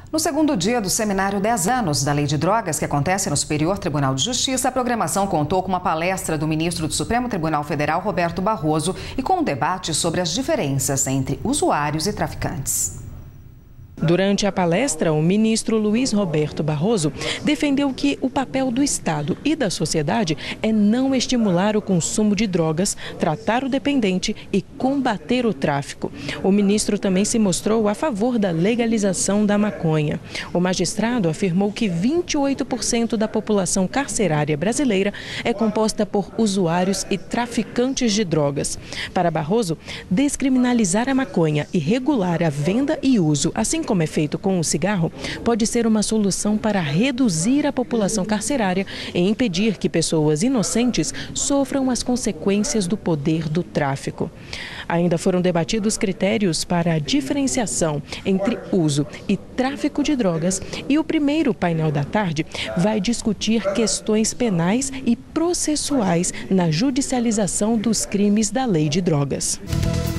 No segundo dia do seminário 10 anos da Lei de Drogas, que acontece no Superior Tribunal de Justiça, a programação contou com uma palestra do ministro do Supremo Tribunal Federal, Roberto Barroso, e com um debate sobre as diferenças entre usuários e traficantes. Durante a palestra, o ministro Luiz Roberto Barroso defendeu que o papel do Estado e da sociedade é não estimular o consumo de drogas, tratar o dependente e combater o tráfico. O ministro também se mostrou a favor da legalização da maconha. O magistrado afirmou que 28% da população carcerária brasileira é composta por usuários e traficantes de drogas. Para Barroso, descriminalizar a maconha e regular a venda e uso, assim como é feito com o cigarro, pode ser uma solução para reduzir a população carcerária e impedir que pessoas inocentes sofram as consequências do poder do tráfico. Ainda foram debatidos critérios para a diferenciação entre uso e tráfico de drogas e o primeiro painel da tarde vai discutir questões penais e processuais na judicialização dos crimes da Lei de Drogas.